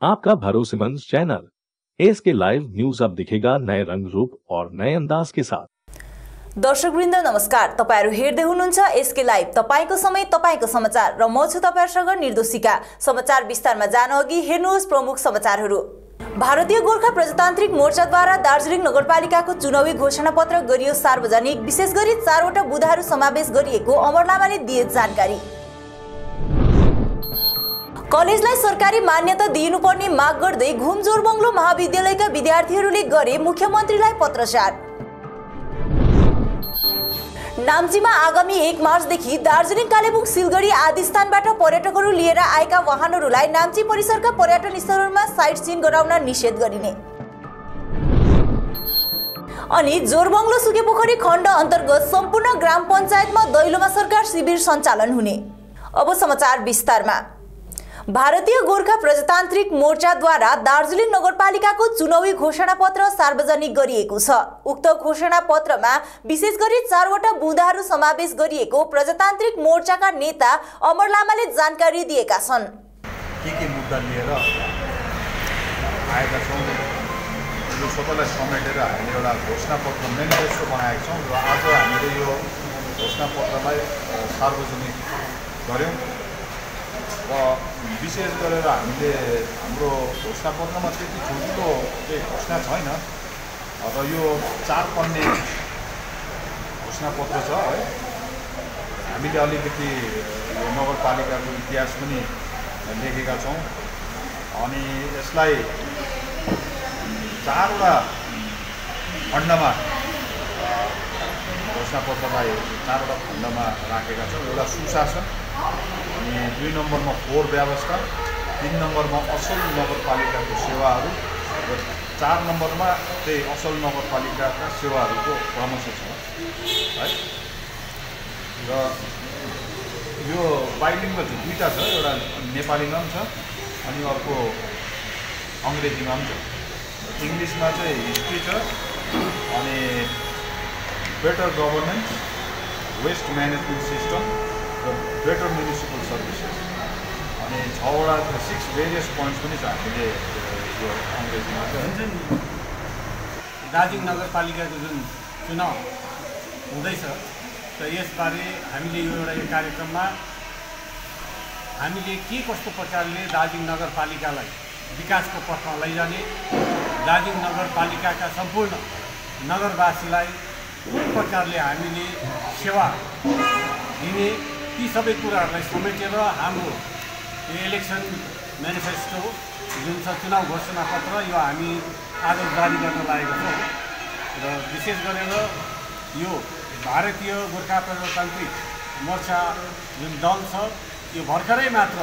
आपका भरोसेमंद channel SK live news अब दिखेगा नए रंग रूप और नए अंदाज के साथ। दर्शकवृन्द नमस्कार, तपाईहरु हेर्दै हुनुहुन्छ एसके लाइभ, तपाईको समय तपाईको समाचार र म छु तपाईहरुसँग निर्दोषिका। समाचार विस्तारमा जान अघि हेर्नुहोस् प्रमुख समाचारहरु। भारतीय गोर्खा प्रजातान्त्रिक मोर्चाद्वारा दार्जिलिङ नगरपालिकाको चुनावी घोषणापत्र गरियो सार्वजनिक। विशेष गरी 4 वटा बुँदाहरु समावेश गरिएको अमर लामाले दिए जानकारी। कलेजलाई सरकारी मान्यता दिनुपर्ने माग गर्दै घुम जोरबंगलो महाविद्यालयका विद्यार्थीहरूले गरे मुख्यमन्त्रीलाई पत्रचार। नाम्चीमा आगामी 1 मार्चदेखि दार्जिलिङ, कालेबुङ, सिलगढी आदि स्थानबाट पर्यटकहरू लिएर आएका वाहनहरूलाई नाम्ची परिसरका पर्यटन स्थलहरूमा साइट सीइङ गराउन निषेध गरिने। अनि जोरबंगलो सुकेपोखरी खण्ड अन्तर्गत सम्पूर्ण ग्राम पञ्चायतमा दैलोमा सरकार शिविर सञ्चालन हुने। अब समाचार विस्तारमा। भारतीय गोर्खा प्रजातान्त्रिक मोर्चाद्वारा दार्जिलिङ नगरपालिकाको चुनावी घोषणापत्र सार्वजनिक गरिएको छ। उक्त घोषणापत्रमा विशेष गरी 4 वटा बुँदाहरू समावेश गरिएको प्रजातान्त्रिक मोर्चाका नेता अमर लामाले जानकारी दिएका छन्। के मुद्दा लिएर आएका छौँ यो सबैलाई समेटेर हामीले एउटा घोषणापत्र मेनिफेस्टो बनाएका छौँ र आज हामीले यो घोषणापत्रलाई सार्वजनिक गर्यौँ र विशेष गरेर हामीले हाम्रो घोषणापत्रमा त्यति ठुलो घोषणा छैन र यो 4 पन्ने घोषणापत्र छ है। हामीले अलिकति यो नगरपालिकाको इतिहास पनि लेखेका छौँ अनि यसलाई 4 वटा खण्डमा घोषणापत्रलाई 4 वटा खण्डमा राखेका छौँ। एउटा सुशासन, अनि 2 नम्बरमा फोहोर व्यवस्था, 3 नम्बरमा असल नगरपालिकाको सेवाहरू र 4 नम्बरमा त्यही असल नगरपालिकाका सेवाहरूको परामर्श छ है। र यो बाइलिङ्गुअल चाहिँ 2टा छ, एउटा नेपालीमा पनि छ अनि अर्को अङ्ग्रेजीमा पनि छ। इङ्ग्लिसमा चाहिँ हिस्ट्री छ अनि better governance, waste management system र बेटर म्युनिसिपल सर्भिसेस अनि 6 वटा 6 भेरियस पोइन्ट्स पनि छ हामीले यो अङ्ग्रेजीमा छ। दार्जिलिङ नगरपालिकाको जुन चुनाव हुँदैछ त यसबारे हामीले यो एउटा कार्यक्रममा हामीले के कस्तो प्रकारले दार्जिलिङ नगरपालिकालाई विकासको पथमा लैजाने, दार्जिलिङ नगरपालिकाका सम्पूर्ण नगरवासीलाई कुन प्रकारले हामीले सेवा दिने, ती सबै कुराहरूलाई समेटेर हाम्रो इलेक्सन म्यानिफेस्टो जुन छ चुनाव घोषणापत्र यो हामी आज जारी गर्न लागेका छौँ। र विशेष गरेर यो भारतीय गोर्खा प्रजातान्त्रिक मोर्चा जुन दल छ यो भर्खरै मात्र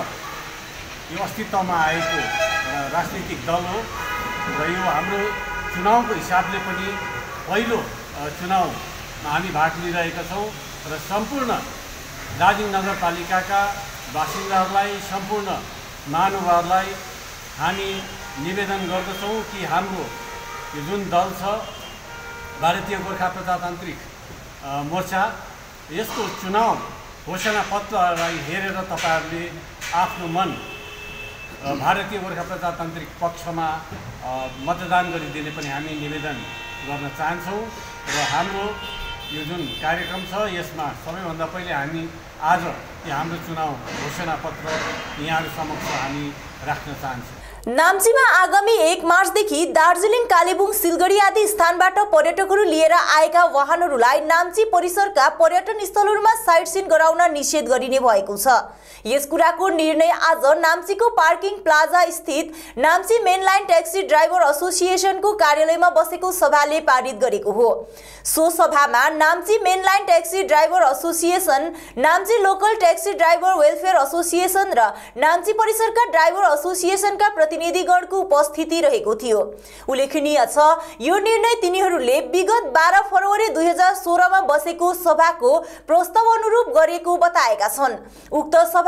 यो अस्तित्वमा आएको राजनीतिक दल हो र यो हाम्रो चुनावको हिसाबले पनि पहिलो चुनावमा हामी भाग लिइरहेका छौँ र सम्पूर्ण दार्जिलिङ नगरपालिकाका बासिन्दाहरूलाई, सम्पूर्ण महानुभावहरूलाई हामी निवेदन गर्दछौँ कि हाम्रो यो जुन दल छ भारतीय गोर्खा प्रजातान्त्रिक मोर्चा, यसको चुनाव घोषणापत्रलाई हेरेर तपाईहरूले आफ्नो मन भारतीय गोर्खा प्रजातान्त्रिक पक्षमा मतदान गरिदिने पनि हामी निवेदन गर्न चाहन्छौँ। र हाम्रो यो जुन कार्यक्रम छ यसमा सबैभन्दा पहिले हामी आज यो हाम्रो चुनाव घोषणापत्र यहाँहरू समक्ष हामी राख्न चाहन्छौँ। नाम्चीमा आगामी 1 मार्चदेखि दार्जिलिङ, कालेबुङ, सिलगढी आदि स्थानबाट पर्यटकहरू लिएर आएका वाहनहरूलाई नाम्ची परिसरका पर्यटन स्थलहरूमा साइट सीइङ गराउन निषेध गरिने भएको छ। यस कुराको निर्णय आज नाम्चीको पार्किङ प्लाजा स्थित Namchi main line taxi driver एसोसिएसनको कार्यालयमा बसेको सभाले पारित गरेको हो। सो सभामा Namchi main line taxi driver association, Namchi local taxi driver welfare association र नाम्ची परिसरका ड्राइभर एसोसिएसनका प्रतिनिधिगणको उपस्थिति रहेको थियो। उल्लेखनीय छ यो निर्णय तिनीहरूले विगत 12 फरवरी 2016 मा बसेको सभाको प्रस्ताव अनुरूप गरेको बताएका छन्। उक्त सभा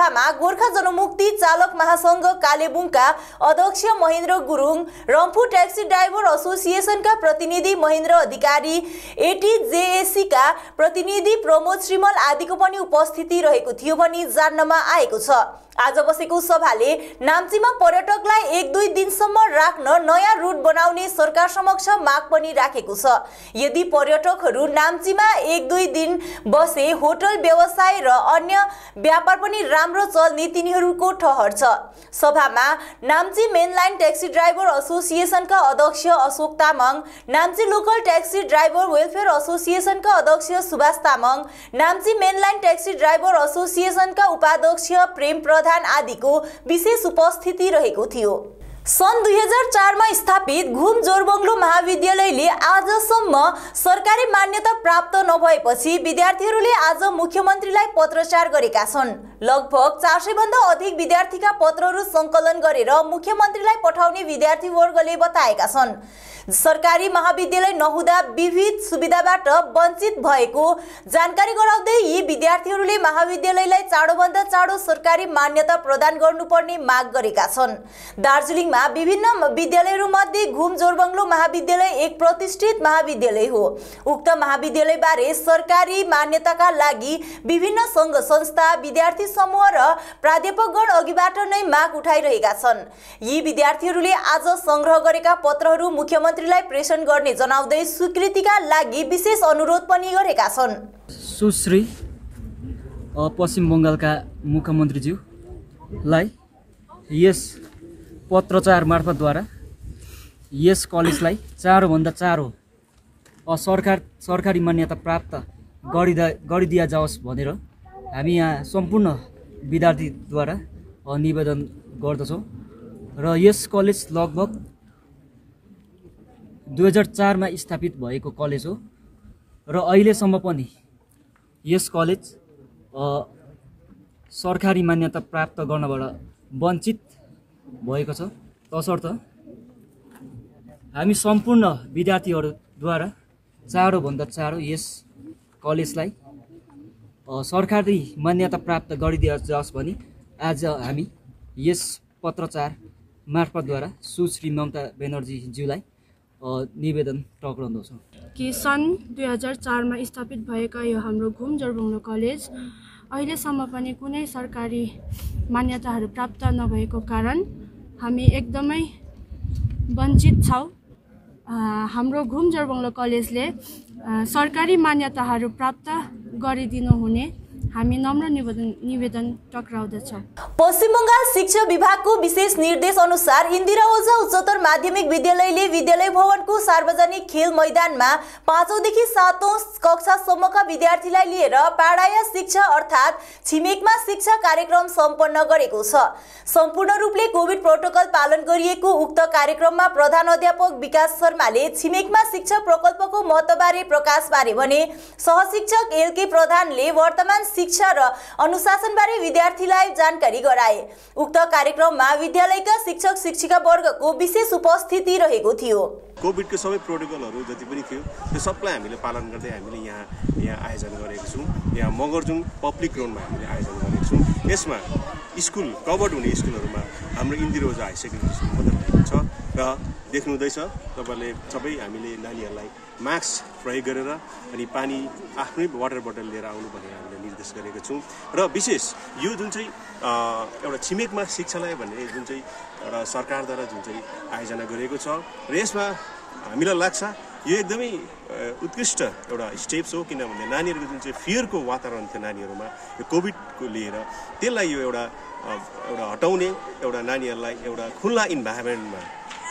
सभामा गोर्खा जनमुक्ति चालक महासंघ कालेबुङका अध्यक्ष महेन्द्र गुरुङ, रम्फू ट्याक्सी ड्राइभर एसोसिएसनका प्रतिनिधि महेन्द्र अधिकारी, एटीजेएसी का प्रतिनिधि प्रमोद श्रीमल आदिको पनि उपस्थिति रहेको थियो भनी जान्नमा आएको छ। आज बसेको सभाले नाम्चीमा पर्यटकलाई 1-2 दिनसम्म राख्न नयाँ रुट बनाउने सरकार समक्ष माग पनि राखेको छ। यदि पर्यटकहरू नाम्चीमा 1-2 दिन बसे होटल व्यवसाय र अन्य व्यापार पनि राम्रो चल्ने तिनीहरूको ठहर छ। सभामा नाम्ची मेनलाइन ट्याक्सी ड्राइभर एसोसिएसनका अध्यक्ष Ashok Tamang, Namchi local taxi driver welfare एसोसिएसनका अध्यक्ष Subhash Tamang, Namchi main line taxi driver एसोसिएसनका उपाध्यक्ष प्रेम प्रधान आदिको विशेष उपस्थिति रहेको थियो। सन् 2004 मा स्थापित घुम जोरबङ्गलो महाविद्यालयले आजसम्म सरकारी मान्यता प्राप्त नभएपछि विद्यार्थीहरूले आज मुख्यमन्त्रीलाई पत्रचार गरेका छन्। लगभग 400 भन्दा अधिक विद्यार्थीका पत्रहरू संकलन गरेर मुख्यमन्त्रीलाई पठाउने विद्यार्थीवर्गले बताएका छन्। सरकारी महाविद्यालय नहुँदा विविध सुविधाबाट वञ्चित भएको जानकारी गराउँदै यी विद्यार्थीहरूले महाविद्यालयलाई चाँडोभन्दा चाँडो सरकारी मान्यता प्रदान गर्नुपर्ने माग गरेका छन्। दार्जिलिङमा विभिन्न विद्यालयहरूमध्ये घुम जोरबङ्गलो महाविद्यालय एक प्रतिष्ठित महाविद्यालय हो। उक्त महाविद्यालयबारे सरकारी मान्यताका लागि विभिन्न सङ्घ संस्था, विद्यार्थी समूह र प्राध्यापकगण अघिबाट नै माग उठाइरहेका छन्। यी विद्यार्थीहरूले आज संग्रह गरेका पत्रहरू मुख्यमन्त्रीलाई प्रेषण गर्ने जनाउँदै स्वीकृतिका लागि विशेष अनुरोध पनि गरेका छन्। सुश्री पश्चिम बङ्गालका मुख्यमन्त्रीज्यूलाई यस पत्रचार मार्फतद्वारा यस कलेजलाई चाँडोभन्दा चाँडो सरकारी मान्यता प्राप्त गरिदिया जाओस् भनेर हामी यहाँ सम्पूर्ण विद्यार्थीद्वारा निवेदन गर्दछौँ। र यस कलेज लगभग 2004 मा स्थापित भएको कलेज हो र अहिलेसम्म पनि यस कलेज सरकारी मान्यता प्राप्त गर्नबाट वञ्चित भएको छ। तसर्थ हामी सम्पूर्ण विद्यार्थीहरूद्वारा चाँडोभन्दा चाँडो यस कलेजलाई सरकारी मान्यता प्राप्त गरिदिया जाओस् भनी आज हामी यस पत्रचार मार्फतद्वारा सुश्री ममता बेनर्जीज्यूलाई निवेदन टक्राउँदछौँ कि सन् 2004 मा स्थापित भएका यो हाम्रो घुम जोरबङ्गलो कलेज अहिलेसम्म पनि कुनै सरकारी मान्यताहरू प्राप्त नभएको कारण हामी एकदमै वञ्चित छौँ। हाम्रो घुम जोरबङ्गलो कलेजले सरकारी मान्यताहरू प्राप्त गरिदिनु हुने हामी नम्र निवेदन टक्राउँदछौँ। पश्चिम बंगाल शिक्षा विभागको विशेष निर्देश अनुसार इन्दिरा ओझा उच्चतर माध्यमिक विद्यालयले विद्यालय भवनको सार्वजनिक खेल मैदानमा 5औं देखि 7औं कक्षासम्मका विद्यार्थीलाई लिएर पाडाया शिक्षा अर्थात् छिमेकमा शिक्षा कार्यक्रम सम्पन्न गरेको छ। सम्पूर्ण रूपले कोभिड प्रोटोकल पालन गरिएको उक्त कार्यक्रममा प्रधान अध्यापक विकास शर्माले छिमेकमा शिक्षा प्रकल्पको महत्त्वबारे प्रकाश पारे भने सहशिक्षक एलके प्रधानले वर्तमान शिक्षा र अनुशासनबारे विद्यार्थीलाई जानकारी गराए। उक्त कार्यक्रममा विद्यालयका शिक्षक शिक्षिका वर्गको विशेष उपस्थिति रहेको थियो। कोभिडको सबै प्रोटोकलहरू जति पनि थियो त्यो सबलाई हामीले पालन गर्दै हामीले यहाँ आयोजना गरेका छौँ। यहाँ मगरजुङ पब्लिक ग्राउन्डमा हामीले आयोजना गरेका छौँ। यसमा स्कुल कभर्ड हुने स्कुलहरूमा हाम्रो Indira Ojha high secondary school मात्र छ र देख्नुहुँदैछ तपाईँले सबै हामीले नानीहरूलाई मास्क प्रयोग गरेर अनि पानी आफ्नै वाटर बोतल लिएर आउनु भनेर हामीले निर्देश गरेका छौँ। र विशेष यो जुन चाहिँ एउटा छिमेकमा शिक्षालय भन्ने जुन चाहिँ एउटा सरकारद्वारा जुन चाहिँ आयोजना गरेको छ र यसमा हामीलाई लाग्छ यो एकदमै उत्कृष्ट एउटा स्टेप्स हो। किनभने नानीहरूको जुन चाहिँ फियरको वातावरण थियो नानीहरूमा यो कोभिडको लिएर त्यसलाई यो एउटा हटाउने एउटा नानीहरूलाई एउटा खुल्ला इन्भाइरोमेन्टमा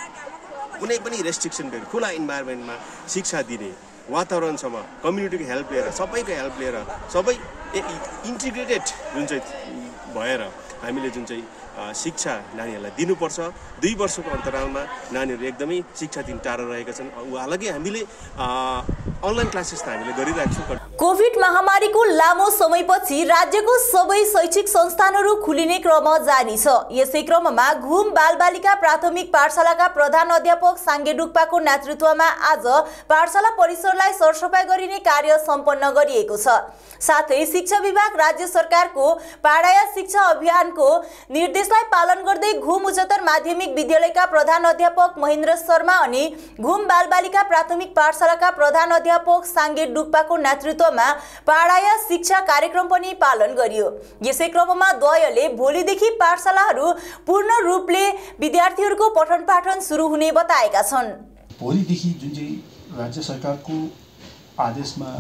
कुनै पनि रेस्ट्रिक्सन बिना खुला इन्भाइरोमेन्टमा शिक्षा दिने वातावरणसम्म कम्युनिटीको हेल्प लिएर सबैको हेल्प लिएर सबै इन्टिग्रेटेड जुन चाहिँ भएर हामीले जुन चाहिँ शिक्षा नानीहरूलाई दिनुपर्छ। 2 वर्षको अन्तरालमा नानीहरू एकदमै शिक्षा दिन टाढा रहेका छन्। हालाकि हामीले अनलाइन क्लासेस त हामीले गरिरहेका छौँ। कोभिड महामारीको लामो समयपछि राज्यको सबै शैक्षिक संस्थानहरू खुलिने क्रम जारी छ। यसै क्रममा घुम बालबालिका प्राथमिक पाठशालाका प्रधान अध्यापक साङ्गे डुक्पाको नेतृत्वमा आज पाठशाला परिसरलाई सरसफाई गरिने कार्य सम्पन्न गरिएको छ। साथै शिक्षा विभाग राज्य सरकारको पाडाया शिक्षा अभियानको निर्देशलाई पालन गर्दै घुम उच्चतर माध्यमिक विद्यालयका प्रधान अध्यापक महेन्द्र शर्मा अनि घुम बालबालिका प्राथमिक पाठशालाका प्रधान अध्यापक साङ्गे डुक्पाको नेतृत्वमा पाडाया शिक्षा कार्यक्रम पनि पालन गरियो। यसै क्रममा द्वयले भोलिदेखि पाठशालाहरू पूर्ण रूपले विद्यार्थीहरूको पठन पाठन सुरु हुने बताएका छन्। भोलिदेखि जुन चाहिँ राज्य सरकारको आदेशमा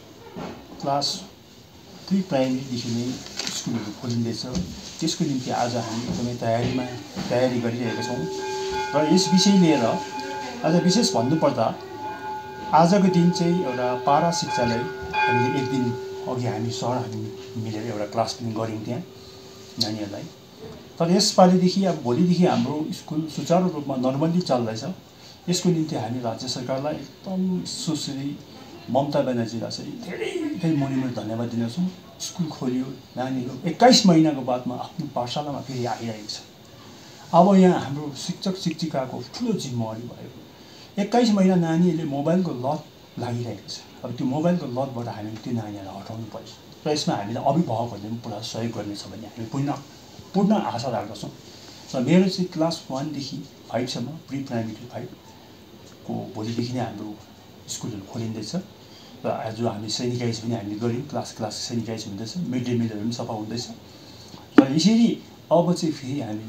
क्लास 3 प्राइमेरीदेखि नै स्कुलहरू खोलिँदैछ, त्यसको निम्ति आज हामी एकदमै तयारी गरिरहेका छौँ। र यस विषय लिएर आज विशेष भन्नुपर्दा आजको दिन चाहिँ एउटा पारा शिक्षालाई हामीले 1 दिन अघि हामी सरहरू मिलेर एउटा क्लास पनि गऱ्यौँ त्यहाँ नानीहरूलाई। तर यसपालिदेखि अब भोलिदेखि हाम्रो स्कुल सुचारू रूपमा नर्मल्ली चल्दैछ। यसको निम्ति हामी राज्य सरकारलाई एकदम सुश्री ममता ब्यानर्जीलाई चाहिँ धेरै मुनिमुनि धन्यवाद दिन्छौँ। स्कुल खोलियो, नानीहरू 21 महिनाको बादमा आफ्नो पाठशालामा फेरि आइरहेको छ। अब यहाँ हाम्रो शिक्षक शिक्षिकाको ठुलो जिम्मेवारी भयो। 21 महिना नानीहरूले मोबाइलको लत लागिरहेको छ। अब त्यो मोबाइलको लतबाट हामीले त्यो नानीहरूलाई हटाउनु पर्छ र यसमा हामीले अभिभावकहरूले पनि पुरा सहयोग गर्नेछ भन्ने हामी पूर्ण आशा राख्दछौँ। र मेरो चाहिँ क्लास 1 देखि 5 सम्म प्री प्राइमेरी 5 को भोलिदेखि नै हाम्रो स्कुलहरू खोलिँदैछ। र आज हामी सेनिटाइज पनि हामीले गऱ्यौँ, क्लास सेनिटाइज हुँदैछ, मिड डे मिलहरू पनि सफा हुँदैछ। र यसरी अब चाहिँ फेरि हामी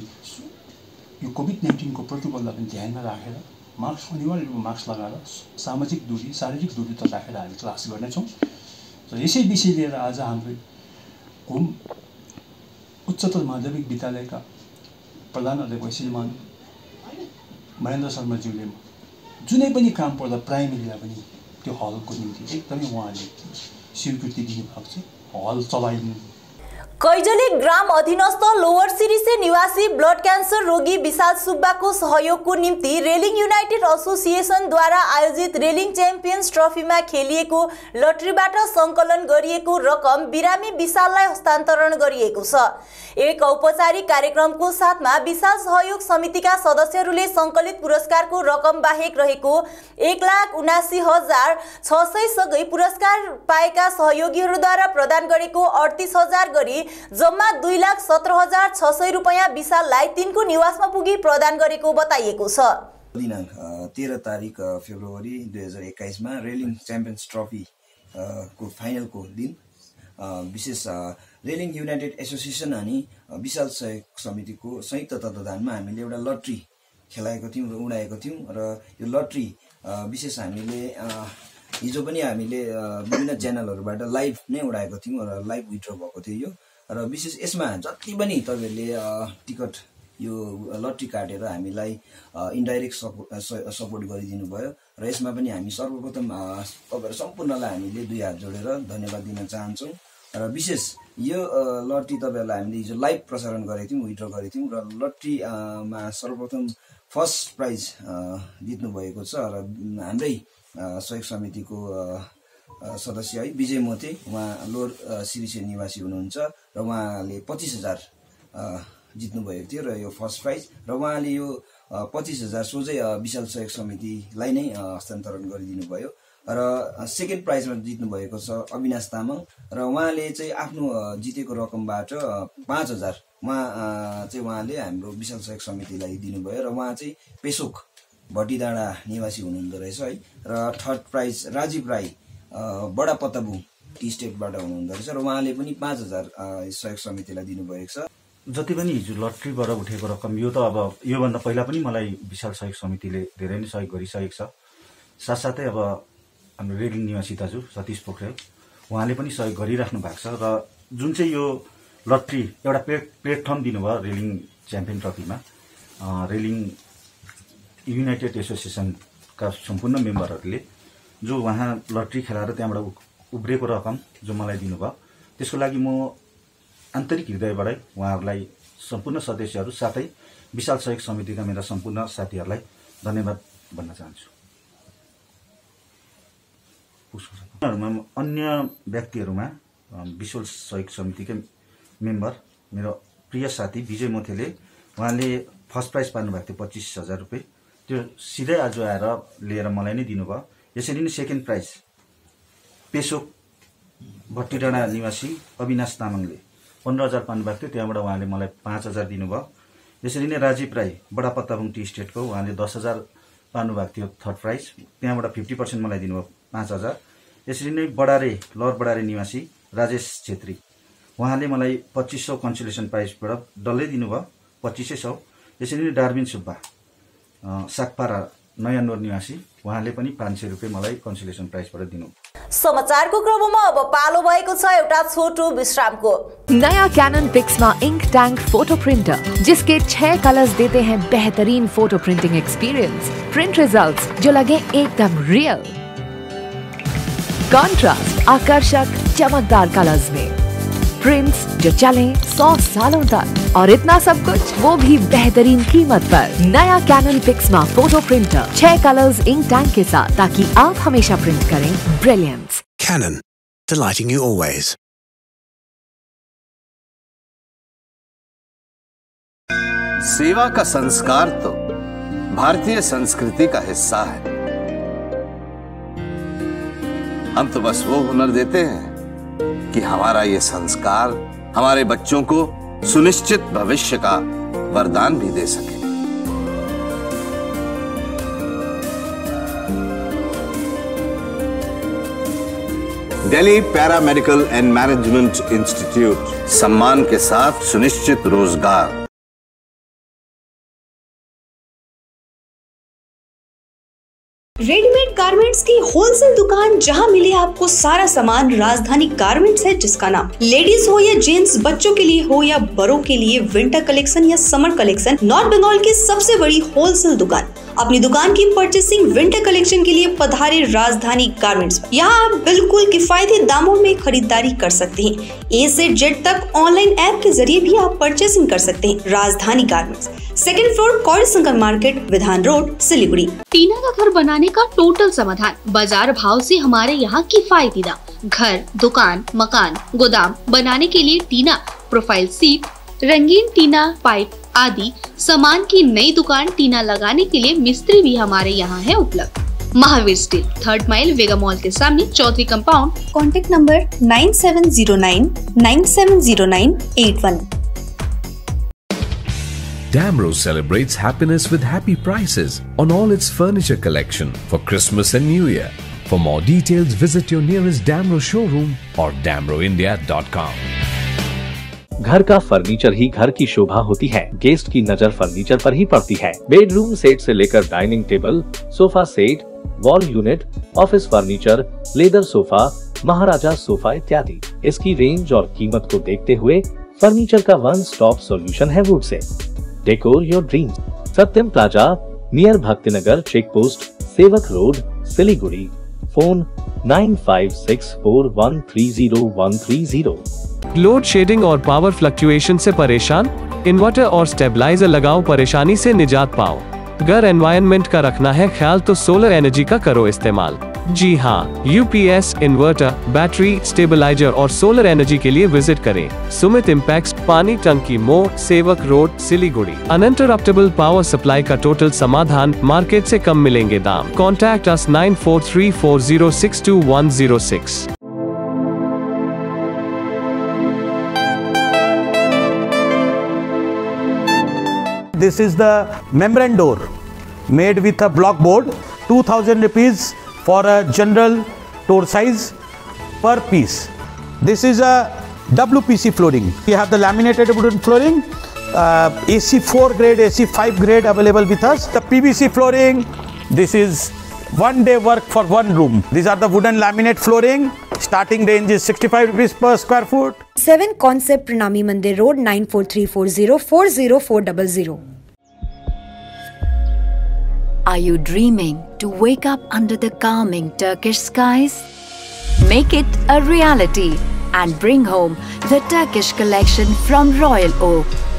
यो कोभिड-19 को प्रोटोकललाई पनि ध्यानमा राखेर मास्क अनिवार्य रूपमा मास्क लगाएर सामाजिक दूरी शारीरिक दूरी त राखेर हामी क्लास गर्नेछौँ। र यसै विषय लिएर आज हाम्रो घुम उच्चतर माध्यमिक विद्यालयका प्रधान अध्यापक श्रीमान महेन्द्र शर्माज्यूले जुनै पनि काम पर्दा प्राइमेरीलाई पनि त्यो हलको निम्ति एकदमै उहाँले स्वीकृति दिनुभएको छ। हल चलाइदिनु। कैजली ग्राम अधीनस्थ लोवर सिरिसे निवासी ब्लड क्यान्सर रोगी विशाल सुब्बाको सहयोगको निम्ति रेलिङ युनाइटेड एसोसिएसनद्वारा आयोजित रेलिङ च्याम्पियन्स ट्रफीमा खेलिएको लटरीबाट सङ्कलन गरिएको रकम बिरामी विशाललाई हस्तान्तरण गरिएको छ। एक औपचारिक कार्यक्रमको साथमा विशाल सहयोग समितिका सदस्यहरूले सङ्कलित पुरस्कारको रकम बाहेक रहेको 1,79,600 सँगै पुरस्कार पाएका सहयोगीहरूद्वारा प्रदान गरेको 38,000 गरी जम्मा 2,17,600 रुपैयाँ विशाललाई तिनको निवासमा पुगी प्रदान गरेको बताइएको छ। दिनाङ्क 13 तारिक फेब्रुअरी 2021 मा रेलिङ च्याम्पियन्स ट्रफी को फाइनलको दिन विशेष रेलिङ युनाइटेड एसोसिएसन अनि विशाल सहयोग समितिको संयुक्त तत्वावधानमा हामीले एउटा लटरी खेलाएको थियौँ र उडाएको थियौँ। र यो लटरी विशेष हामीले हिजो पनि हामीले विभिन्न च्यानलहरूबाट लाइभ नै उडाएको थियौँ र लाइभ विड्र भएको थियो यो। र विशेष यसमा जति पनि तपाईँहरूले टिकट यो लटरी काटेर हामीलाई इन्डाइरेक्ट सपोर्ट गरिदिनु भयो र यसमा पनि हामी सर्वप्रथम तपाईँहरू सम्पूर्णलाई हामीले 2 हात जोडेर धन्यवाद दिन चाहन्छौँ। र विशेष यो लटरी तपाईँहरूलाई हामीले हिजो लाइभ प्रसारण गरेको थियौँ, विड्र गरेको थियौँ र लटरीमा सर्वप्रथम फर्स्ट प्राइज जित्नु भएको छ। र हाम्रै सहयोग समितिको सदस्य है विजय मोते, उहाँ लोवर सिरिसे निवासी हुनुहुन्छ र उहाँले 25,000 जित्नु भएको थियो र यो फर्स्ट प्राइज। र उहाँले यो 25,000 सोझै विशाल सहयोग समितिलाई नै हस्तान्तरण गरिदिनु भयो। र सेकेन्ड प्राइजमा जित्नु भएको छ अविनाश तामाङ र उहाँले चाहिँ आफ्नो जितेको रकमबाट 5,000 उहाँले हाम्रो विशाल सहयोग समितिलाई दिनुभयो। र उहाँ चाहिँ पेसोक भट्टीडाँडा निवासी हुनुहुँदो रहेछ है। र थर्ड प्राइज राजीव राई बडा पत्ताबुङ टी स्टेटबाट हुनुहुँदो रहेछ र उहाँले पनि 5,000 सहयोग समितिलाई दिनुभएको छ। जति पनि हिजो लटरीबाट उठेको रकम यो त अब योभन्दा पहिला पनि मलाई विशाल सहयोग समितिले धेरै नै सहयोग गरिसकेको छ। साथसाथै अब हाम्रो रेलिङ निवासी दाजु सतीश पोखरेल उहाँले पनि सहयोग गरिराख्नु भएको छ। र जुन चाहिँ यो लटरी एउटा प्लेटफर्म दिनुभयो रेलिङ च्याम्पियन ट्रफीमा, रेलिङ युनाइटेड एसोसिएसनका सम्पूर्ण मेम्बरहरूले जो उहाँ लटरी खेलाएर त्यहाँबाट उब्रेको रकम जो मलाई दिनुभयो त्यसको लागि म आन्तरिक हृदयबाटै उहाँहरूलाई सम्पूर्ण सदस्यहरू साथै विशाल सहयोग समितिका मेरा सम्पूर्ण साथीहरूलाई धन्यवाद भन्न चाहन्छु। अन्य व्यक्तिहरूमा विशाल सहयोग समितिकै मेम्बर मेरो प्रिय साथी विजय मोथेले उहाँले फर्स्ट प्राइज पाउनुभएको थियो 25,000 रुपियाँ। त्यो सिधै आज आएर लिएर मलाई नै दिनुभयो। यसरी नै सेकेन्ड प्राइज पेसोक भट्टीडाँडा निवासी अविनाश तामाङले 15,000 पाउनुभएको थियो, त्यहाँबाट उहाँले मलाई 5,000 दिनुभयो। यसरी नै राजीव राई बडापत्ताबुङ टी स्टेटको उहाँले 10,000 पाउनुभएको थियो थर्ड प्राइज, त्यहाँबाट 50% मलाई दिनुभयो 5,000। यसरी नै बडारे लवर बडारे निवासी राजेश छेत्री उहाँले मलाई 2500 कन्सोलेसन प्राइजबाट डल्लै दिनुभयो 2500। यसरी नै डार्बिन सुब्बा सागपारा नयाँ नोर निवासी उहाँले पनि 500 रुपियाँ मलाई कन्सोलेसन प्राइजबाट दिनु। समाचारको क्रममा अब पालो भएको छ एउटा छोटो विश्रामको। नया Canon Pixma ink tank photo printer जिसके 6 कलर्स देते हैं बेहतरीन photo printing experience. Print results जो लगे एकदम रियल, कॉन्ट्रास्ट आकर्षक चमकदार कलर्स में, प्रिंट्स जो चले 100 सालों तक, और इतना सब कुछ वो भी बेहतरीन कीमत पर। नया Canon Pixma photo printer 6 colours ink tank के साथ, ताकि आप हमेशा प्रिंट करें brilliance. Canon, delighting you always. सेवा का संस्कार तो भारतीय संस्कृति का हिस्सा है। हम तो बस वो हुनर देते हैं कि हमारा ये संस्कार हमारे बच्चों को सुनिश्चित भविष्य का वरदान भी दे सके। Delhi paramedical and management institute सम्मान के साथ सुनिश्चित रोजगार। रेडीमेड गारमेंट्स की होलसेल दुकान जहां मिले आपको सारा सामान। राजधानी गारमेंट्स है जिसका नाम। लेडीज हो या जेंट्स, बच्चों के लिए हो या बड़ों के लिए, विंटर कलेक्शन या समर कलेक्शन, नॉर्थ बंगाल की सबसे बड़ी होलसेल दुकान। अपनी दुकान की परचेसिंग विंटर कलेक्शन के लिए पधारे राजधानी गारमेंट्स। यहाँ आप बिल्कुल किफायती दामों में खरीदारी कर सकते हैं। ए से जेड तक ऑनलाइन ऐप के जरिए भी आप परचेसिंग कर सकते हैं। राजधानी garments, 2nd floor, Kauri Shankar market, Bidhan road, Siliguri. Tina का घर बनाने का टोटल समाधान। बाजार भाव से हमारे यहाँ किफायती दाम। घर, दुकान, मकान, गोदाम बनाने के लिए टीना, प्रोफाइल सीट, रंगीन टीना, पाइप आदि सामान की नई दुकान टीना लगाने के लिए मिस्त्री भी हमारे यहाँ है उपलब्ध। Mahavir steel, 3rd mile, Vega mall के सामने, Chaudhary compound. Contact number 9709970981। Damro celebrates happiness with happy prices on all its furniture collection for Christmas and New Year. For more details, visit your nearest Damro showroom or damroindia.com. घर का furniture ही घर की शोभा होती है। Guest की नजर furniture पर ही पड़ती है। Bedroom set से लेकर dining table, sofa set, wall unit, office furniture, leather sofa, Maharaja sofa इत्यादि। इसकी रेंज और कीमत को देखते हुए फर्नीचर का वन स्टॉप सॉल्यूशन है वुड से। Decor your dreams, Satyam plaza, near Bhaktinagar check post, Sevoke road, Siliguri. Phone 9564130130। Load shedding और पावर फ्लक्चुएशन से परेशान? इन्वर्टर और स्टेबलाइजर लगाओ, परेशानी से निजात पाओ। घर एनवायरनमेंट का रखना है ख्याल तो सोलर एनर्जी का करो इस्तेमाल। जी हाँ, यूपीएस, इन्वर्टर, बैटरी, स्टेबलाइजर और सोलर एनर्जी के लिए विजिट करें सुमित इम्पैक्स, पानी टंकी मोड़, Sevoke road, Siliguri. Uninterruptible power supply का टोटल समाधान। मार्केट से कम मिलेंगे दाम। Contact us 9434062106। This is the membrane door made with a block board, 2000 rupees for a general door size per piece. This is a WPC flooring. We have the laminated wooden flooring, AC4 grade, AC5 grade available with us. The PVC flooring, this is one day work for one room. These are the wooden laminate flooring. Starting range is 65 rupees per square foot. 7 Concept Pranami Mandir Road, 9434040400. Are you dreaming to wake up under the calming Turkish skies? Make it a reality and bring home the Turkish collection from Royal Oak.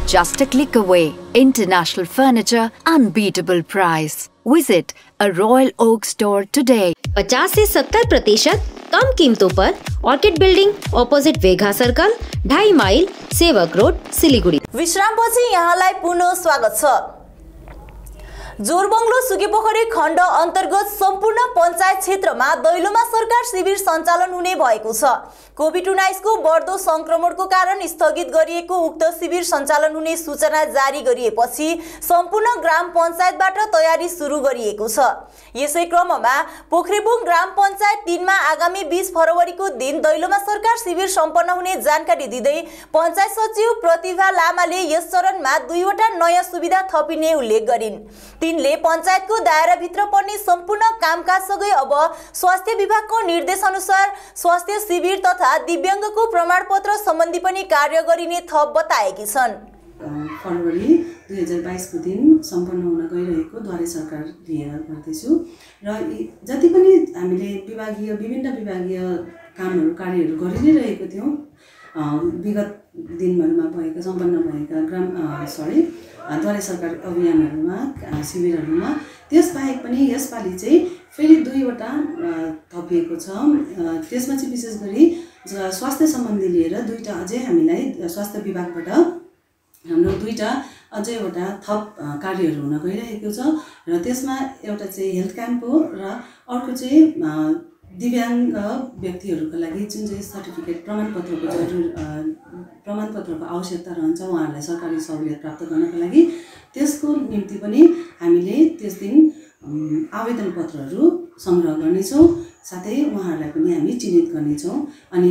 just a click away. International Furniture, unbeatable price. Visit a Royal Oak store today. 50 से 70% कम कीमतों पर orchid building opposite Vega circle 2.5 mile Sevoke road Siliguri. विश्रामपछि यहाँलाई पुनः स्वागत छ। जोरबंगलो सुकेपोखरी खण्ड अन्तर्गत सम्पूर्ण पञ्चायत क्षेत्रमा दैलोमा सरकार शिविर सञ्चालन हुने भएको छ। कोभिड-19 को बढ्दो संक्रमणको कारण स्थगित गरिएको उक्त शिविर सञ्चालन हुने सूचना जारी गरिएपछि सम्पूर्ण ग्राम पञ्चायतबाट तयारी सुरु गरिएको छ। यसै क्रममा पोखरेबुङ ग्राम पञ्चायत 3 मा आगामी 20 फरवरीको दिन दैलोमा सरकार शिविर सम्पन्न हुने जानकारी दिँदै पञ्चायत सचिव प्रतिभा लामाले यस चरणमा 2 वटा नयाँ सुविधा थपिने उल्लेख गरिन्। तिनले पञ्चायतको दायराभित्र पर्ने सम्पूर्ण कामकाजसँगै अब स्वास्थ्य विभागको निर्देश अनुसार स्वास्थ्य शिविर तथा दिव्याङ्गको प्रमाणपत्र सम्बन्धी पनि कार्य गरिने थप बताएकी छन्। फरवरी 2022 को दिन सम्पन्न हुन गइरहेको द्वारे सरकार लिएर गर्दैछु र जति पनि हामीले विभिन्न विभागीय कामहरू कार्यहरू गरि नै रहेको थियौं विगत दिनहरुमा भएका सम्पन्न भएका द्वारे सरकार अभियानहरुमा शिविरहरुमा त्यसबाहेक पनि यसपालि चाहिँ फेरि 2 वटा थपिएको छ। त्यसमा चाहिँ विशेष गरी स्वास्थ्य सम्बन्धी लिएर 2टा अझै हामीलाई स्वास्थ्य विभागबाट हाम्रो 2टा अझै एउटा थप कार्यहरू हुन गइरहेको छ र त्यसमा एउटा चाहिँ हेल्थ क्याम्प हो र अर्को चाहिँ दिव्याङ्ग व्यक्तिहरूको लागि जुन चाहिँ सर्टिफिकेट प्रमाणपत्रको आवश्यकता रहन्छ उहाँहरूलाई सरकारी सहुलियत प्राप्त गर्नका लागि त्यसको निम्ति पनि हामीले त्यस दिन आवेदन पत्रहरू संग्रह गर्नेछौँ। साथै उहाँहरूलाई पनि हामी चिन्हित गर्नेछौँ अनि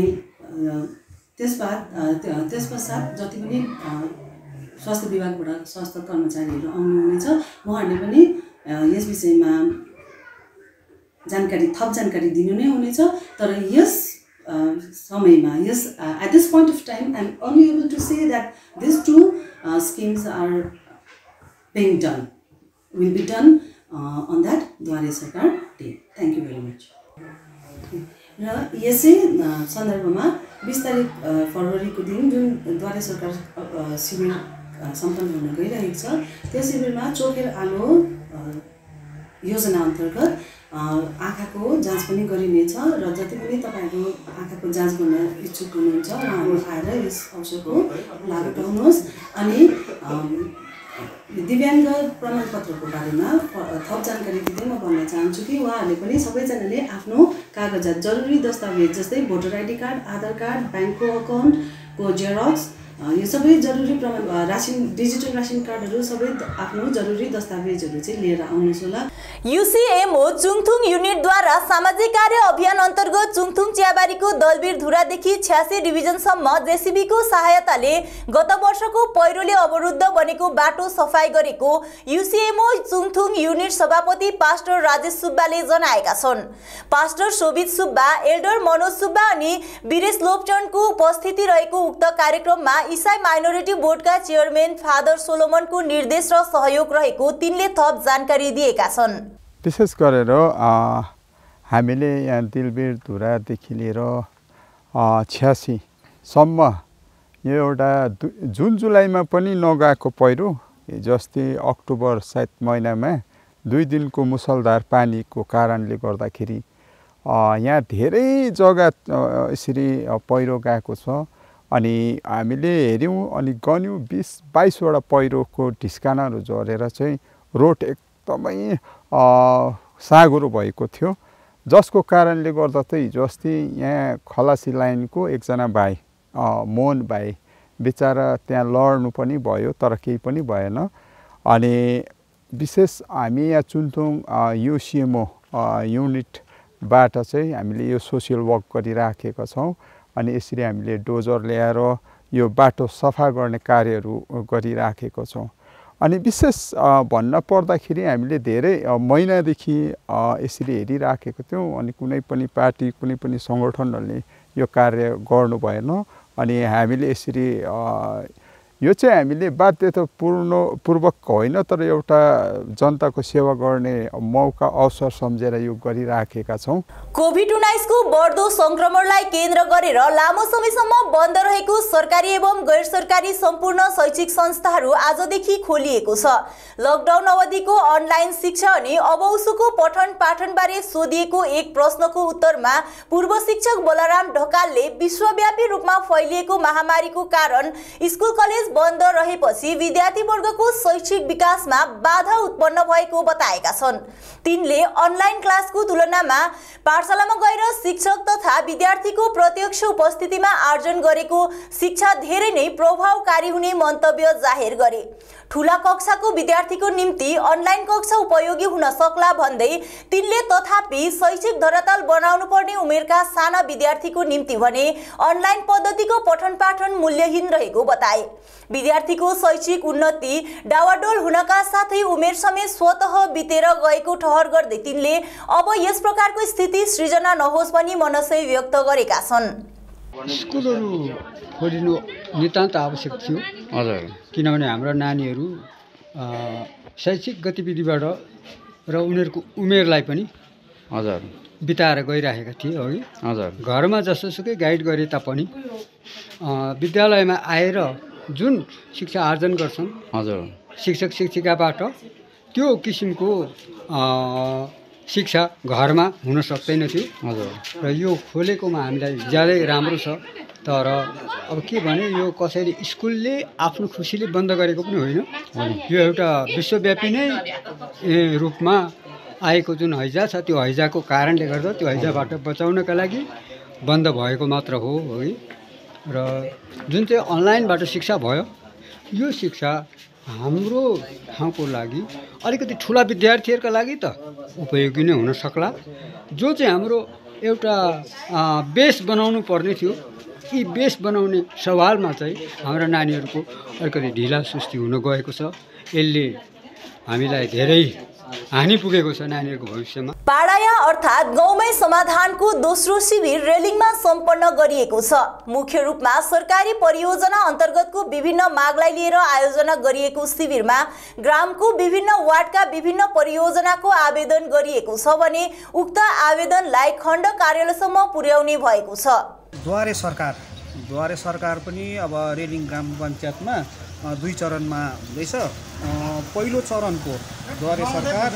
त्यसपश्चात जति पनि स्वास्थ्य विभागबाट स्वास्थ्य कर्मचारीहरू आउनुहुनेछ उहाँहरूले पनि यस विषयमा थप जानकारी दिनु नै हुनेछ। तर यस समयमा at this point of time I'm only able to say that these 2 schemes are being done, will be done on that द्वारे सरकार day. Thank you very much. र यसै सन्दर्भमा 20 तारिक फरवरीको दिन जुन द्वारे सरकार शिविर सम्पन्न हुन गइरहेको छ त्यो शिविरमा चोखेर आलो योजना अन्तर्गत आँखाको जाँच पनि गरिनेछ र जति पनि तपाईहरु आँखाको जाँच गर्न इच्छुक हुनुहुन्छ उहाँहरु आएर यस अवसरको लाभ उठाउनुहोस्। अनि दिव्याङ्ग प्रमाणपत्रको बारेमा थप जानकारी दिँदै म भन्न चाहन्छु कि उहाँहरूले पनि सबैजनाले आफ्नो कागजात जरुरी दस्तावेज जस्तै voter ID card, Aadhaar card, ब्याङ्कको अकाउन्टको जेरक्स यो सबै जरुरी डिजिटल राशन कार्डहरू सबै आफ्नो जरुरी दस्तावेजहरू चाहिँ लिएर आउनुहोस् होला। यूसीएमओ चुङथुङ युनिटद्वारा सामाजिक कार्य अभियान अन्तर्गत चुङथुङ चियाबारीको दलबीर धुरादेखि 86 डिभिजनसम्म जेसीबीको सहायताले गत वर्षको पहिरोले अवरुद्ध बनेको बाटो सफाई गरेको यूसीएमओ चुङथुङ युनिट सभापति पास्टर राजेश सुब्बाले जनाएका छन्। पास्टर शोभित सुब्बा, एल्डर मनोज सुब्बा अनि वीरेश लोपचन्दको उपस्थिति रहेको उक्त कार्यक्रममा इसाई माइनोरिटी बोर्डका चेयरम्यान फादर सोलोमनको निर्देश र सहयोग रहेको तिनले थप जानकारी दिएका छन्। विशेष गरेर हामीले यहाँ दिलबीर धुरादेखि लिएर 86 सम्म यो एउटा जुन जुलाईमा पनि नगएको पहिरो जस्तै अक्टोबर सायद महिनामा 2 दिनको मुसलधार पानीको कारणले गर्दाखेरि यहाँ धेरै जग्गा यसरी पहिरो गएको छ। अनि हामीले हेर्यौं अनि गन्यौं 20-22 वटा पहिरोको ढिस्कानाहरू झरेर चाहिँ रोड एकदमै साँघुरो भएको थियो जसको कारणले गर्दा चाहिँ हिजो अस्ति यहाँ खलासी लाइनको एकजना भाइ मोहन भाइ बेचारा त्यहाँ लड्नु पनि भयो तर केही पनि भएन। अनि विशेष हामी यहाँ चुङथुङ यूसीएमओ युनिटबाट चाहिँ हामीले यो सोशल वर्क गरिराखेका छौं अनि यसरी हामीले डोजर ल्याएर यो बाटो सफा गर्ने कार्यहरू गरिराखेका छौं। अनि विशेष भन्न पर्दाखेरि हामीले धेरै महिनादेखि यसरी हेरिराखेका थियौं अनि कुनै पनि पार्टी कुनै पनि संगठनहरूले यो कार्य गर्नु भएन अनि हामीले यसरी यो चाहिँ हामीले बाध्यतापूर्वक होइन तर एउटा जनताको सेवा गर्ने मौका अवसर सम्झेर यो गरिराखेका छौँ। कोभिड-19 को बढ्दो संक्रमणलाई केन्द्र गरेर लामो समयसम्म बन्द रहेको सरकारी एवं गैर सरकारी सम्पूर्ण शैक्षिक संस्थाहरू आजदेखि खोलिएको छ। लकडाउन अवधिको अनलाइन शिक्षा अनि अब उसको पठन पाठनबारे सोधिएको एक प्रश्नको उत्तरमा पूर्व शिक्षक बलराम ढकालले विश्वव्यापी रूपमा फैलिएको महामारीको कारण स्कुल कलेज बन्द रहेपछि विद्यार्थीवर्गको शैक्षिक विकासमा बाधा उत्पन्न भएको बताएका छन्। तिनले अनलाइन क्लासको तुलनामा पाठशालामा गएर शिक्षक तथा विद्यार्थीको प्रत्यक्ष उपस्थितिमा आर्जन गरेको शिक्षा धेरै नै प्रभावकारी हुने मन्तव्य जाहेर गरे। ठूला कक्षाको विद्यार्थीको निम्ति अनलाइन कक्षा उपयोगी हुन सक्ला भन्दै तिनले तथापि शैक्षिक धरातल बनाउनु पर्ने उमेरका साना विद्यार्थीको निम्ति भने अनलाइन पद्धतिको पठन पाठन मूल्यहीन रहेको बताए। विद्यार्थीको शैक्षिक उन्नति डावाडोल हुनका साथै उमेर समेत स्वतः बितेर गएको ठहर गर्दै तिनले अब यस प्रकारको स्थिति सृजना नहोस् भनी मनसै व्यक्त गरेका छन्। स्कुलहरू खोलिनु नितान्त आवश्यक थियो। हजुर, किनभने हाम्रा नानीहरू शैक्षिक गतिविधिबाट र उनीहरूको उमेरलाई पनि हजुर बिताएर गइरहेका थिए अघि। हजुर, घरमा जसोसुकै गाइड गरे तापनि विद्यालयमा आएर जुन शिक्षा आर्जन गर्छन् हजुर शिक्षक शिक्षिकाबाट त्यो किसिमको शिक्षा घरमा हुन सक्दैन थियो। हजुर, र यो खोलेकोमा हामीलाई ज्यादै राम्रो छ। तर अब के भने यो कसैले स्कुलले आफ्नो खुसीले बन्द गरेको पनि होइन। यो एउटा विश्वव्यापी नै रूपमा आएको जुन हैजा छ त्यो हैजाको कारणले गर्दा त्यो हैजाबाट बचाउनका लागि बन्द भएको मात्र हो है। र जुन चाहिँ अनलाइनबाट शिक्षा भयो यो शिक्षा हाम्रो ठाउँको लागि अलिकति ठुला विद्यार्थीहरूका लागि त उपयोगी नै हुन सक्ला। जो चाहिँ हाम्रो एउटा बेस बनाउनु पर्ने थियो यी बेस बनाउने सवालमा चाहिँ हाम्रा नानीहरूको अलिकति ढिला सुस्ती हुन गएको छ। यसले हामीलाई धेरै हानि पुगेको छ नानीहरूको भविष्यमा। पाडाया अर्थात् गाउँमै समाधानको दोस्रो शिविर रेलिङमा सम्पन्न गरिएको छ। मुख्य रूपमा सरकारी परियोजना अन्तर्गतको विभिन्न मागलाई लिएर आयोजना गरिएको शिविरमा ग्रामको विभिन्न वार्डका विभिन्न परियोजनाको आवेदन गरिएको छ भने उक्त आवेदनलाई खण्ड कार्यालयसम्म पुर्याउने भएको छ। द्वारे सरकार पनि अब रेलिङ ग्राम पञ्चायतमा दुई चरणमा हुँदैछ। पहिलो चरणको द्वारे सरकार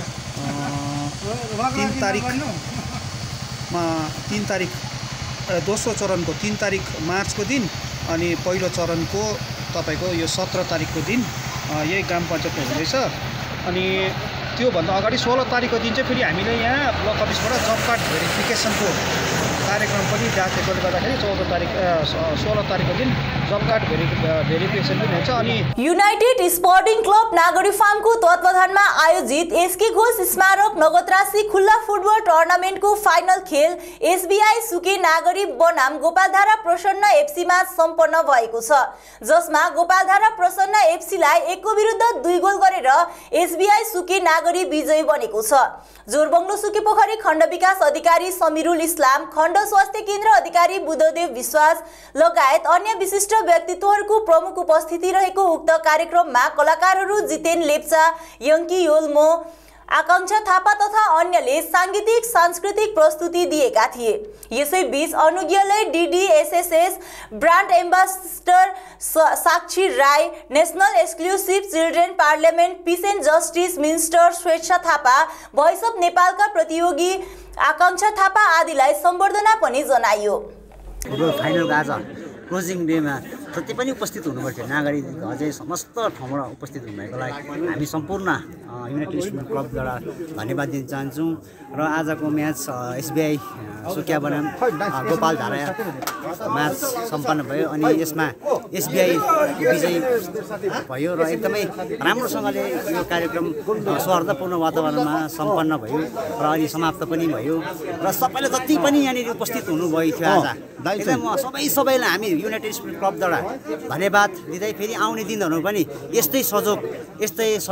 3 तारिक दोस्रो चरणको 3 तारिक मार्चको दिन अनि पहिलो चरणको तपाईको यो 17 तारिकको दिन यही ग्राम पञ्चायतमा हुँदैछ। अनि त्योभन्दा अगाडि 16 तारिकको दिन चाहिँ फेरि हामीले यहाँ ब्लक अफिसबाट जब कार्ड भेरिफिकेसनको कार्यक्रम पनि राखेकोले गर्दाखेरि 16 तारिकको दिन जब कार्ड भेरिफिकेसन पनि हुन्छ। अनि युनाइटेड स्पोर्टिङ क्लब नागरी फार्मको तत्वावधानमा आयोजित एसके घोष स्मारक नगदराशि खुल्ला फुटबल टुर्नामेन्टको फाइनल खेल एसबीआई सुके नागरी बनाम गोपालधारा प्रसन्न एफसीमा सम्पन्न भएको छ, जसमा गोपालधारा प्रसन्न एफसीलाई 1-2 गोल गरेर एसबीआई सुके नागरी विजयी बनेको छ। जोरबङ्गलो सुकेपोखरी खण्ड विकास अधिकारी समिरुल इस्लाम, खण्ड स्वास्थ्य केन्द्र अधिकारी बुद्धदेव विश्वास लगायत अन्य विशिष्ट व्यक्तित्वहरूको प्रमुख उपस्थिति रहेको उक्त कार्यक्रममा कलाकारहरू जितेन लेप्चा, यङ्की योल्मो, आकांक्षा थापा तथा अन्यले सांगीतिक सांस्कृतिक प्रस्तुति दिएका थिए। यसैबीच अनुज्ञले DDSSS brand ambassador Sakshi Rai, national exclusive children parliament peace and justice minister Swechha Thapa, voice of नेपालका प्रतियोगी आकांक्षा थापा आदिलाई सम्बर्धना पनि जनाइयो। फाइनलको आज क्लोजिङ डेमा जति पनि उपस्थित हुनुपर्छ नागरिक अझै समस्त ठाउँबाट उपस्थित हुनुभएकोलाई हामी सम्पूर्ण युनाइटेड स्पोर्टिङ क्लबद्वारा धन्यवाद दिन चाहन्छौँ। र आजको म्याच एसबीआई सुकिया बनाम गोपालधारा म्याच सम्पन्न भयो अनि यसमा एसबीआई विजयी भयो र एकदमै राम्रोसँगले यो कार्यक्रम सौहार्दपूर्ण वातावरणमा सम्पन्न भयो र अनि समाप्त पनि भयो र सबैले जति पनि यहाँनिर उपस्थित हुनुभएको थियो आज एकदम सबैलाई हामी युनाइटेड स्पोर्टिङ क्लबद्वारा धन्यवाद दिँदै फेरि आउने दिनहरू पनि यस्तै सहयोगको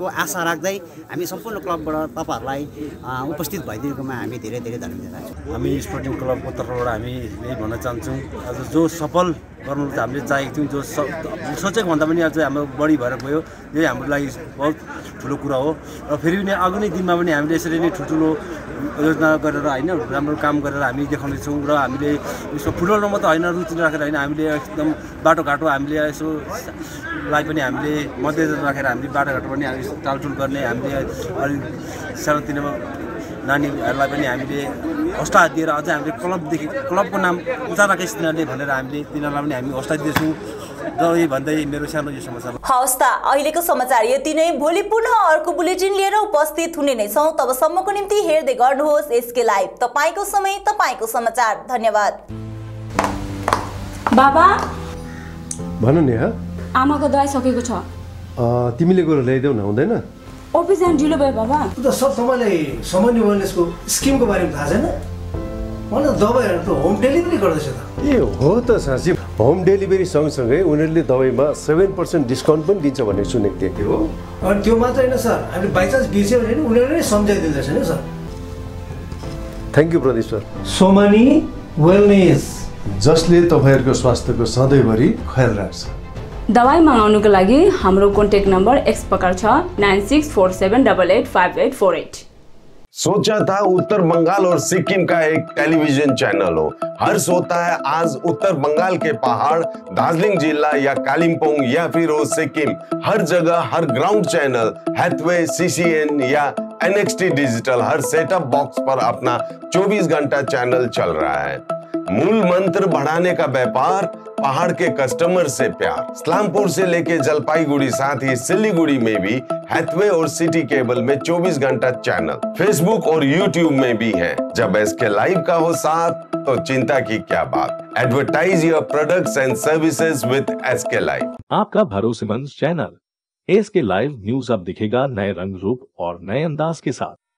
को आशा राख्दै हामी सम्पूर्ण क्लबबाट तपाईँहरूलाई उपस्थित भइदिएकोमा हामी धेरै धेरै धन्यवाद दिन्छौँ। हामी स्पोर्टिङ क्लबको तर्फबाट हामी यही भन्न चाहन्छौँ, आज जो सफल गर्नु त हामीले चाहेको थियौँ, जो सोचेको भन्दा पनि आज हाम्रो बढी भएर गयो, यही हाम्रो लागि बहुत ठुलो कुरा हो। र फेरि पनि आगामी दिनमा पनि हामीले यसरी नै ठुल्ठुलो योजना गरेर होइन राम्रो काम गरेर हामी देखाउनेछौँ। र हामीले यसो फुटबलमा मात्रै होइन रुचि राखेर होइन, हामीले एकदम बाटोघाटो हामीले यसो लाई पनि हामीले मध्यनजर राखेर हामीले बाटोघाटो पनि टालटुल गर्ने, हामीले अलिक सानोतिनो नानीहरूलाई पनि हामीले हौसला दिएर अझै हामीले क्लबको नाम उचा राखेस् तिनीहरूले भनेर हामीले तिनीहरूलाई पनि हामी हौसला दिँदैछौँ। र यही भन्दै मेरो सानो यो समाचार हवस् त, अहिलेको समाचार यति नै। भोलि पुनः अर्को बुलेटिन लिएर उपस्थित हुने नै छौँ। तबसम्मको निम्ति हेर्दै गर्नुहोस् एसके लाइभ, तपाईँको समय तपाईँको समाचार। धन्यवाद। बाबा भन नि। आमाको दबाई सकेको छ, तिमीले गएर ल्याइदेऊ न, हुँदैन? अफिस जान ढिलो भयो बाबा। सर तपाईँलाई सामान्य वेलनेसको स्किमको बारेमा थाहा छैन? मलाई दबाईहरू त होम डेलिभरी गर्दैछ त। ए हो त साँच्ची, होम डेलिभरी सँगसँगै उनीहरूले दबाईमा 7% डिस्काउन्ट पनि दिन्छ भनेर सुनेको थिएँ। त्यो हो? अनि त्यो मात्र होइन सर, हामीले बाइचान्स बिर्स्यो भने नि उनीहरूले नै सम्झाइदिँदैछ नि sir. Thank you Pradeep sir. Somani wellness, जसले तपाईँहरूको स्वास्थ्यको सधैँभरि ख्याल राख्छ। दबाई मगाउनुको लागि हाम्रो कन्ट्याक्ट नम्बर एक्स प्रकार छ 9647885848। सोचा था उत्तर बंगाल और सिक्किम का एक टेलीविजन चैनल हो। हर्ष होता है आज उत्तर बंगाल के पहाड़, दार्जिलिंग जिला या कालिम्पोंग या फिर हो सिक्किम, हर जगह हर ग्राउंड चैनल हैथवे, सीसीएन या एनएक्सटी डिजिटल हर सेटअप बॉक्स पर अपना 24 घंटा चैनल चल रहा है। मूल मंत्र बढ़ाने का व्यापार, पहाड़ के कस्टमर से प्यार। इस्लामपुर से लेके जलपाईगुड़ी साथ ही सिल्लीगुड़ी में भी हैथवे और सिटी केबल में 24 घंटा चैनल, फेसबुक और यूट्यूब में भी है। जब एसके लाइव का हो साथ तो चिंता की क्या बात। Advertise your products and services with SK live. आपका भरोसेमंद चैनल एसके लाइव न्यूज अब दिखेगा नए रंग रूप और नए अंदाज के साथ।